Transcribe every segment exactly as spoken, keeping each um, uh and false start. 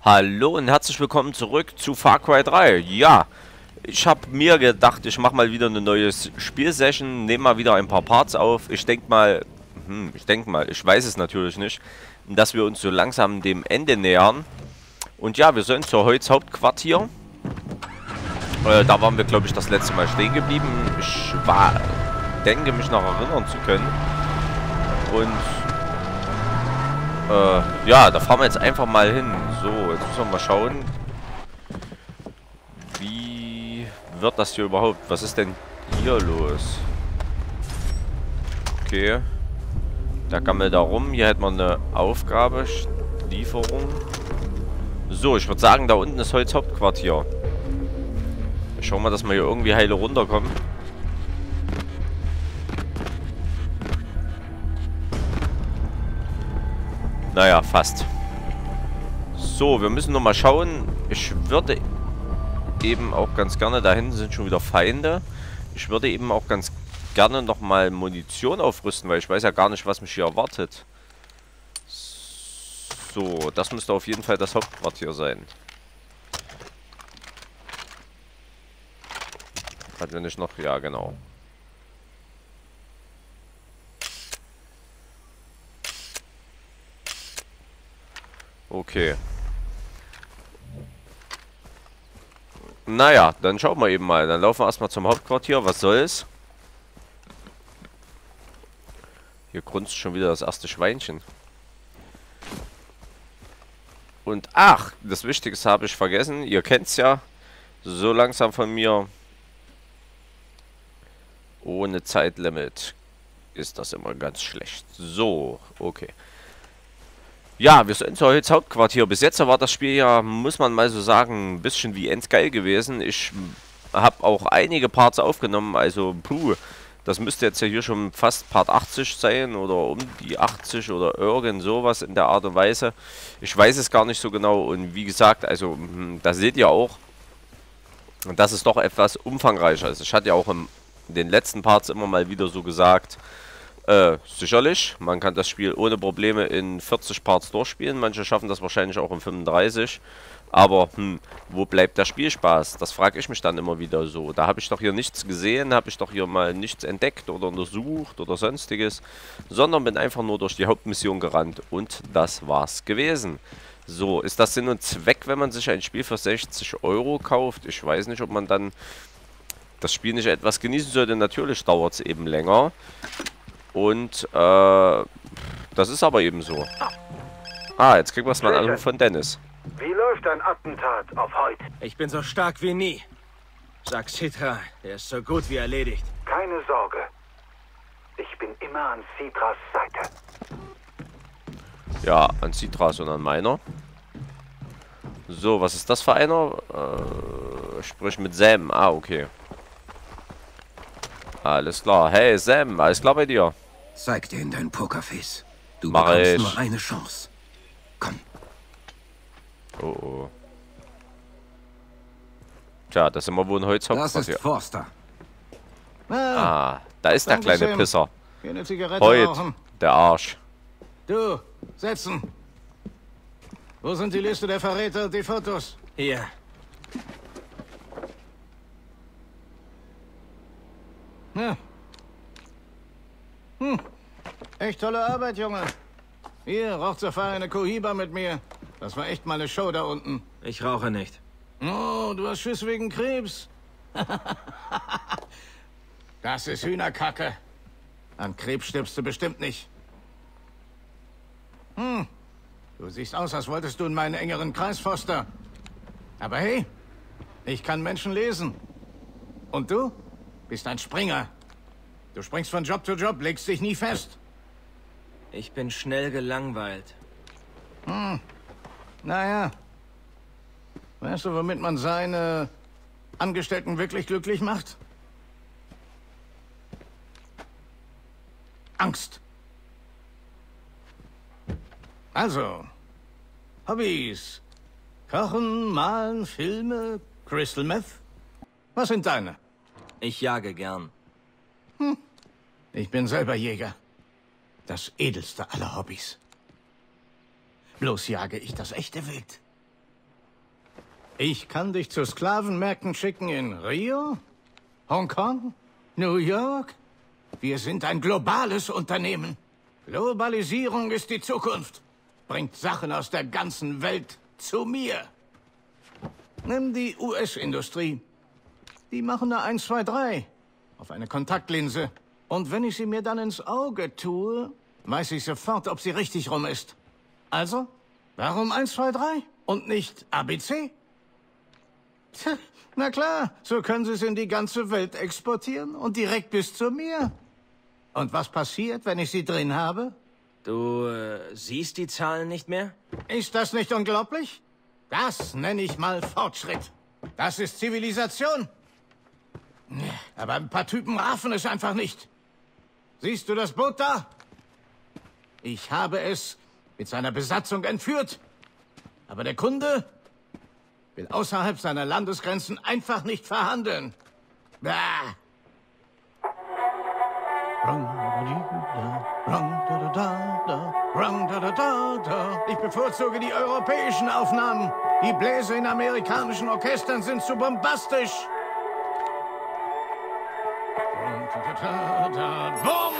Hallo und herzlich willkommen zurück zu Far Cry drei. Ja, ich habe mir gedacht, ich mache mal wieder eine neue Spielsession, nehme mal wieder ein paar Parts auf. Ich denke mal, hm, ich denke mal, ich weiß es natürlich nicht, dass wir uns so langsam dem Ende nähern. Und ja, wir sollen zur Holz Hauptquartier. Äh, da waren wir, glaube ich, das letzte Mal stehen geblieben. Ich war, denke mich noch erinnern zu können. Und Äh, ja, da fahren wir jetzt einfach mal hin. So, jetzt müssen wir mal schauen. Wie wird das hier überhaupt? Was ist denn hier los? Okay. Da gammelt da rum. Hier hätten wir eine Aufgabe. Lieferung. So, ich würde sagen, da unten ist Holz Hauptquartier. Schauen wir, dass wir hier irgendwie heile runterkommen. Naja, fast. So, wir müssen noch mal schauen. Ich würde eben auch ganz gerne, da hinten sind schon wieder Feinde. Ich würde eben auch ganz gerne noch mal Munition aufrüsten, weil ich weiß ja gar nicht, was mich hier erwartet. So, das müsste auf jeden Fall das Hauptquartier sein. Hatten wir nicht noch? Ja, genau. Okay. Naja, dann schauen wir eben mal. Dann laufen wir erstmal zum Hauptquartier. Was soll's? Hier grunzt schon wieder das erste Schweinchen. Und ach, das Wichtigste habe ich vergessen. Ihr kennt's ja. So langsam von mir. Ohne Zeitlimit ist das immer ganz schlecht. So, okay. Ja, wir sind zur Holz Hauptquartier. Bis jetzt war das Spiel ja, muss man mal so sagen, ein bisschen wie endgeil gewesen. Ich habe auch einige Parts aufgenommen, also puh, das müsste jetzt ja hier schon fast Part achtzig sein oder um die achtzig oder irgend sowas in der Art und Weise. Ich weiß es gar nicht so genau und wie gesagt, also da seht ihr auch, dass es doch etwas umfangreicher ist. Ich hatte ja auch in den letzten Parts immer mal wieder so gesagt, Äh, sicherlich, man kann das Spiel ohne Probleme in vierzig Parts durchspielen. Manche schaffen das wahrscheinlich auch in fünfunddreißig. Aber, hm, wo bleibt der Spielspaß? Das frage ich mich dann immer wieder so. Da habe ich doch hier nichts gesehen, habe ich doch hier mal nichts entdeckt oder untersucht oder sonstiges. Sondern bin einfach nur durch die Hauptmission gerannt. Und das war's gewesen. So, ist das Sinn und Zweck, wenn man sich ein Spiel für sechzig Euro kauft? Ich weiß nicht, ob man dann das Spiel nicht etwas genießen sollte. Natürlich dauert es eben länger. Und, äh, das ist aber eben so. Ah, jetzt kriegen wir es mal an von Dennis. Wie läuft dein Attentat auf heute? Ich bin so stark wie nie. Sag Citra, der ist so gut wie erledigt. Keine Sorge. Ich bin immer an Citras Seite. Ja, an Citras und an meiner. So, was ist das für einer? Äh, sprich mit Sam. Ah, okay. Alles klar. Hey, Sam, alles klar bei dir? Zeig dir in dein Pokerface. Du Mach bekommst ich. nur eine Chance. Komm. Oh, oh. Tja, das sind wir wohl ein Holzhauptquartier. Das ist Forster. Ah, da ist der Danke, kleine Sam. Pisser. Hier eine Zigarette Heut, rauchen. der Arsch. Du, setzen. Wo sind die Liste der Verräter und die Fotos? Hier. Ja. Hm. Echt tolle Arbeit, Junge. Hier, raucht Safari eine Cohiba mit mir. Das war echt mal eine Show da unten. Ich rauche nicht. Oh, du hast Schiss wegen Krebs. Das ist Hühnerkacke. An Krebs stirbst du bestimmt nicht. Hm. Du siehst aus, als wolltest du in meinen engeren Kreis, Foster. Aber hey, ich kann Menschen lesen. Und du bist ein Springer. Du springst von Job zu Job, legst dich nie fest. Ich bin schnell gelangweilt. Hm. Naja. Weißt du, womit man seine Angestellten wirklich glücklich macht? Angst. Also, Hobbys. Kochen, malen, Filme, Crystal Meth. Was sind deine? Ich jage gern. Hm. Ich bin selber Jäger. Das edelste aller Hobbys. Bloß jage ich das echte Wild. Ich kann dich zu Sklavenmärkten schicken in Rio, Hongkong, New York. Wir sind ein globales Unternehmen. Globalisierung ist die Zukunft. Bringt Sachen aus der ganzen Welt zu mir. Nimm die U S-Industrie. Die machen eine eins, zwei, drei auf eine Kontaktlinse. Und wenn ich sie mir dann ins Auge tue, weiß ich sofort, ob sie richtig rum ist. Also, warum eins, zwei, drei und nicht A B C? Tja, na klar, so können sie es in die ganze Welt exportieren und direkt bis zu mir. Und was passiert, wenn ich sie drin habe? Du äh, siehst die Zahlen nicht mehr? Ist das nicht unglaublich? Das nenne ich mal Fortschritt. Das ist Zivilisation. Aber ein paar Typen raffen es einfach nicht. Siehst du das Boot da? Ich habe es mit seiner Besatzung entführt. Aber der Kunde will außerhalb seiner Landesgrenzen einfach nicht verhandeln. Bah. Ich bevorzuge die europäischen Aufnahmen. Die Bläser in amerikanischen Orchestern sind zu bombastisch. Bumm!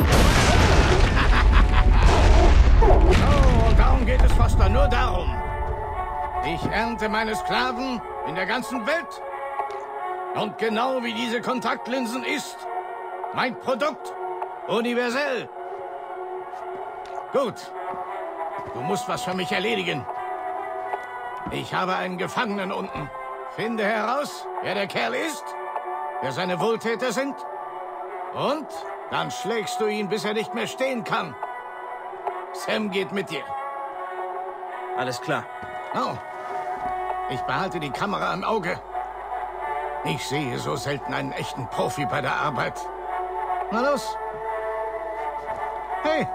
Oh, und darum geht es, Foster, nur darum. Ich ernte meine Sklaven in der ganzen Welt. Und genau wie diese Kontaktlinsen ist mein Produkt universell. Gut. Du musst was für mich erledigen. Ich habe einen Gefangenen unten. Finde heraus, wer der Kerl ist, wer seine Wohltäter sind. Und dann schlägst du ihn, bis er nicht mehr stehen kann. Sam geht mit dir. Alles klar. Oh. Ich behalte die Kamera im Auge. Ich sehe so selten einen echten Profi bei der Arbeit. Na los. Hey.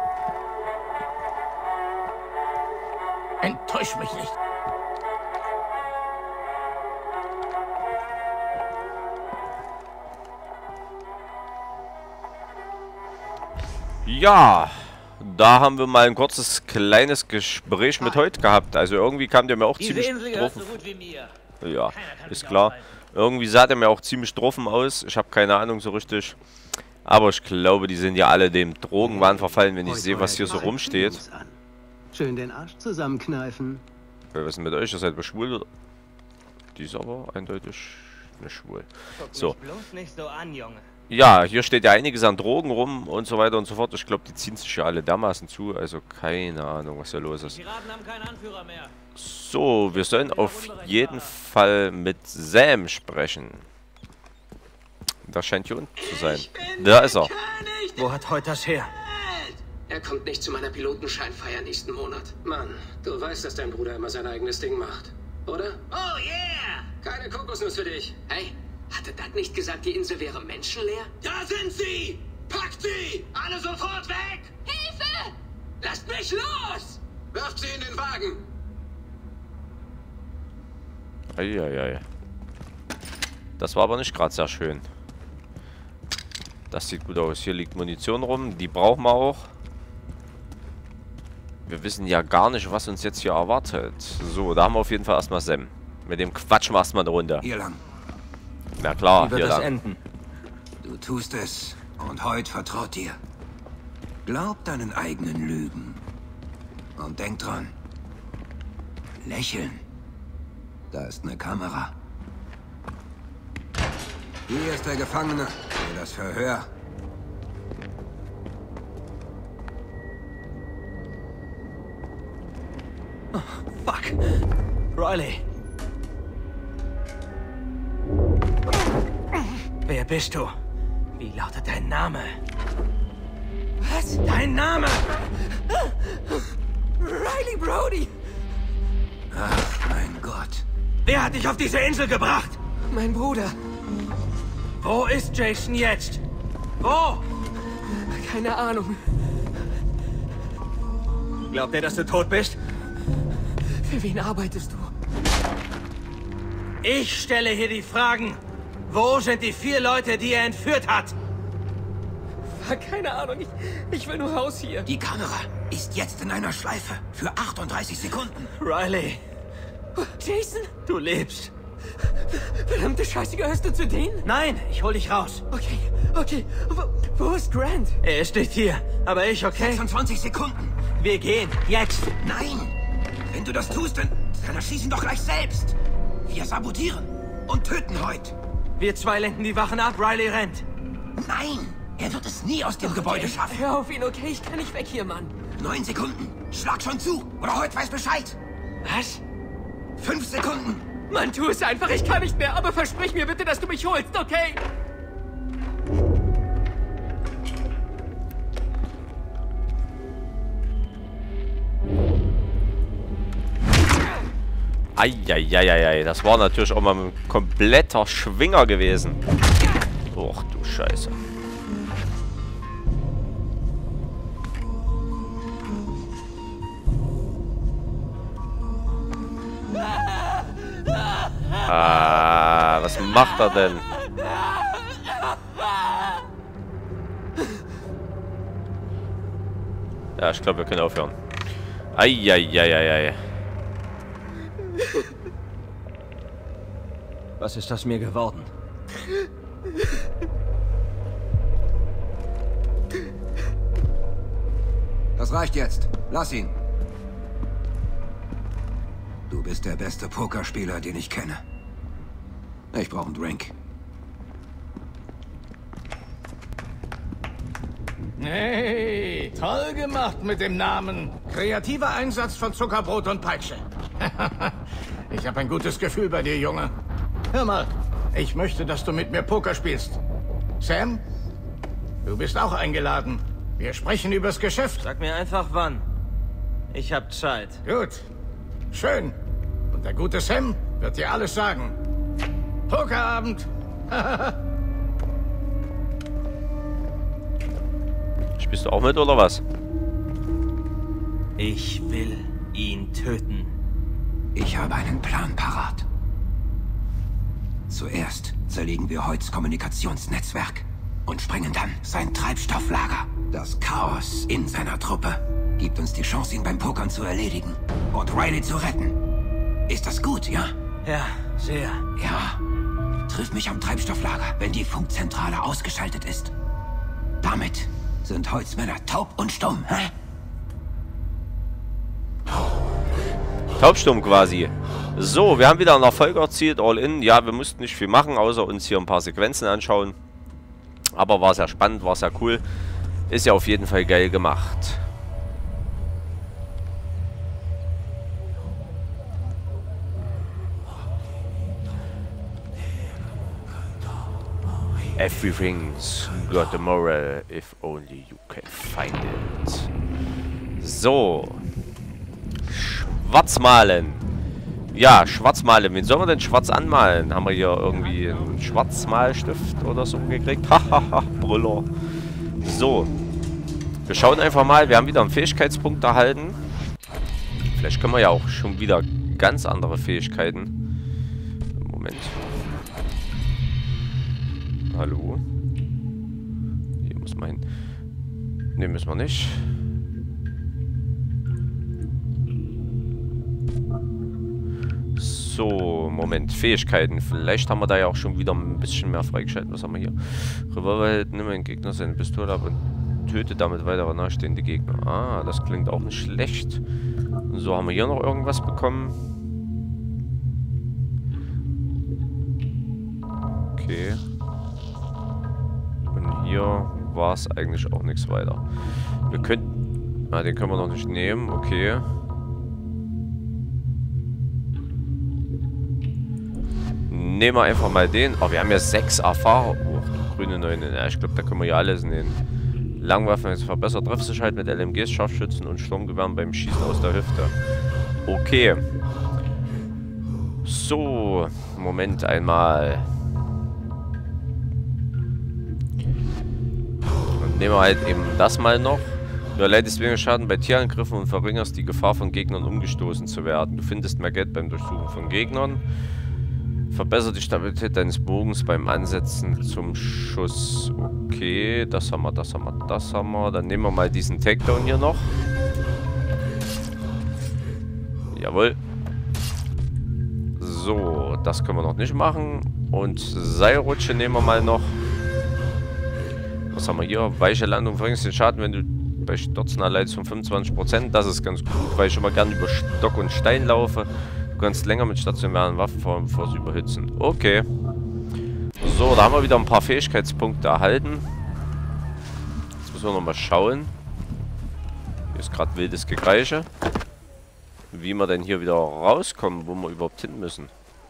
Enttäusch mich nicht. Ja, da haben wir mal ein kurzes, kleines Gespräch mit heute gehabt. Also irgendwie kam der mir auch ziemlich drauf. Ja, ist klar. Irgendwie sah der mir auch ziemlich troffen aus. Ich habe keine Ahnung so richtig. Aber ich glaube, die sind ja alle dem Drogenwahn verfallen, wenn ich sehe, was hier so rumsteht. Schön den Arsch zusammenkneifen. Was ist denn mit euch? Ihr seid schwul, oder? Die ist aber eindeutig nicht schwul. So. Ja, hier steht ja einiges an Drogen rum und so weiter und so fort. Ich glaube, die ziehen sich ja alle dermaßen zu. Also keine Ahnung, was hier los ist. So, wir sollen auf jeden Fall mit Sam sprechen. Da scheint hier unten zu sein. Da ist er. Wo hat heute das her? Er kommt nicht zu meiner Pilotenscheinfeier nächsten Monat. Mann, du weißt, dass dein Bruder immer sein eigenes Ding macht, oder? Oh yeah! Keine Kokosnuss für dich. Hey, hatte Dad nicht gesagt, die Insel wäre menschenleer? Da sind sie! Packt sie! Alle sofort weg! Hilfe! Lasst mich los! Wirft sie in den Wagen! Eieiei. Das war aber nicht gerade sehr schön. Das sieht gut aus. Hier liegt Munition rum. Die brauchen wir auch. Wir wissen ja gar nicht, was uns jetzt hier erwartet. So, da haben wir auf jeden Fall erstmal Sam. Mit dem quatschen wir erstmal eine Runde. Hier lang. Na klar, Wie wird hier das lang. enden? Du tust es und heute vertraut dir. Glaub deinen eigenen Lügen. Und denk dran. Lächeln. Da ist eine Kamera. Hier ist der Gefangene für das Verhör. Oh, fuck. Riley. Wer bist du? Wie lautet dein Name? Was? Dein Name? Riley Brody! Ach, mein Gott. Wer hat dich auf diese Insel gebracht? Mein Bruder. Wo ist Jason jetzt? Wo? Keine Ahnung. Glaubt er, dass du tot bist? Für wen arbeitest du? Ich stelle hier die Fragen. Wo sind die vier Leute, die er entführt hat? Keine Ahnung, ich, ich will nur raus hier. Die Kamera ist jetzt in einer Schleife für achtunddreißig Sekunden. Riley, Jason? du lebst. Verdammte Scheiße, gehörst du zu denen? Nein, ich hol dich raus. Okay, okay. Wo, wo ist Grant? Er steht hier. Aber ich, okay? sechsundzwanzig Sekunden. Wir gehen. Jetzt. Nein! Wenn du das tust, dann, dann erschießen doch gleich selbst. Wir sabotieren und töten heute. Wir zwei lenken die Wachen ab, Riley rennt. Nein! Er wird es nie aus dem okay. Gebäude schaffen. Hör auf ihn, okay? Ich kann nicht weg hier, Mann. Neun Sekunden. Schlag schon zu. Oder heute weiß Bescheid. Was? Fünf Sekunden. Mann, tu es einfach. Ich kann nicht mehr. Aber versprich mir bitte, dass du mich holst, okay? Eieieiei, das war natürlich auch mal ein kompletter Schwinger gewesen. Och du Scheiße. Ah, was macht er denn? Ja, ich glaube, wir können aufhören. Eieieiei. Was ist das mir geworden? Das reicht jetzt. Lass ihn. Du bist der beste Pokerspieler, den ich kenne. Ich brauche einen Drink. Hey, toll gemacht mit dem Namen. Kreativer Einsatz von Zuckerbrot und Peitsche. Ich habe ein gutes Gefühl bei dir, Junge. Hör mal, ich möchte, dass du mit mir Poker spielst. Sam, du bist auch eingeladen. Wir sprechen übers Geschäft. Sag mir einfach wann. Ich hab Zeit. Gut. Schön. Und der gute Sam wird dir alles sagen. Pokerabend. Spielst du auch mit, oder was? Ich will ihn töten. Ich habe einen Plan parat. Zuerst zerlegen wir Hoyts Kommunikationsnetzwerk und sprengen dann sein Treibstofflager. Das Chaos in seiner Truppe gibt uns die Chance, ihn beim Pokern zu erledigen und Riley zu retten. Ist das gut, ja? Ja, sehr. Ja. Triff mich am Treibstofflager, wenn die Funkzentrale ausgeschaltet ist. Damit sind Hoyts Männer taub und stumm, hä? Taubstumm quasi. So, wir haben wieder einen Erfolg erzielt, all in. Ja, wir mussten nicht viel machen, außer uns hier ein paar Sequenzen anschauen. Aber war sehr spannend, war sehr cool. Ist ja auf jeden Fall geil gemacht. Everything's got a moral if only you can find it. So. Schwarz malen. Ja, schwarz malen. Wen sollen wir denn schwarz anmalen? Haben wir hier irgendwie einen Schwarzmalstift oder so gekriegt? Hahaha, Brüller. So. Wir schauen einfach mal. Wir haben wieder einen Fähigkeitspunkt erhalten. Vielleicht können wir ja auch schon wieder ganz andere Fähigkeiten. Moment. Hallo? Hier muss man hin. Ne, müssen wir nicht. So, Moment. Fähigkeiten. Vielleicht haben wir da ja auch schon wieder ein bisschen mehr freigeschaltet. Was haben wir hier? Revolver hält, nimm einen Gegner seine Pistole ab und töte damit weitere nahestehende Gegner. Ah, das klingt auch nicht schlecht. So, haben wir hier noch irgendwas bekommen? Okay. Und hier war es eigentlich auch nichts weiter. Wir können... Ah, den können wir noch nicht nehmen. Okay. Nehmen wir einfach mal den. Oh, wir haben ja sechs Erfahrung. Oh, grüne neun. Ja, ich glaube, da können wir ja alles nehmen. Langwaffen ist verbessert Treffsicherheit mit L M Gs, Scharfschützen und Sturmgewehren beim Schießen aus der Hüfte. Okay. So. Moment einmal. Und nehmen wir halt eben das mal noch. Du erleidest weniger Schaden bei Tierangriffen und verringerst die Gefahr, von Gegnern umgestoßen zu werden. Du findest mehr Geld beim Durchsuchen von Gegnern. Verbessert die Stabilität deines Bogens beim Ansetzen zum Schuss. Okay, das haben wir, das haben wir, das haben wir. Dann nehmen wir mal diesen Takedown hier noch. Jawohl. So, Das können wir noch nicht machen. Und Seilrutsche nehmen wir mal noch. Was haben wir hier? Weiche Landung, verringst den Schaden, wenn du bei Stürzen erleidest von fünfundzwanzig Prozent. Das ist ganz gut, weil ich immer gerne über Stock und Stein laufe. Du kannst länger mit stationären Waffen fahren, bevor sie überhitzen. Okay. So, da haben wir wieder ein paar Fähigkeitspunkte erhalten. Jetzt müssen wir nochmal schauen. Hier ist gerade wildes Gekreische. Wie wir denn hier wieder rauskommen, wo wir überhaupt hin müssen.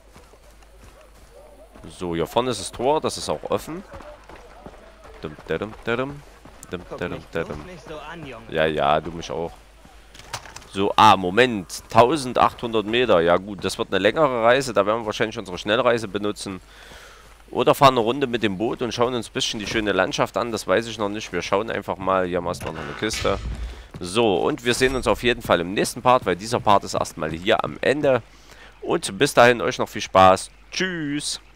So, hier vorne ist das Tor, das ist auch offen. Dum, dadum, dadum. Dum, dadum, dadum. Ja, ja, du mich auch. So, ah, Moment. eintausendachthundert Meter. Ja gut, das wird eine längere Reise. Da werden wir wahrscheinlich unsere Schnellreise benutzen. Oder fahren eine Runde mit dem Boot und schauen uns ein bisschen die schöne Landschaft an. Das weiß ich noch nicht. Wir schauen einfach mal. Hier haben wir erstmal noch eine Kiste. So, und wir sehen uns auf jeden Fall im nächsten Part, weil dieser Part ist erstmal hier am Ende. Und bis dahin euch noch viel Spaß. Tschüss.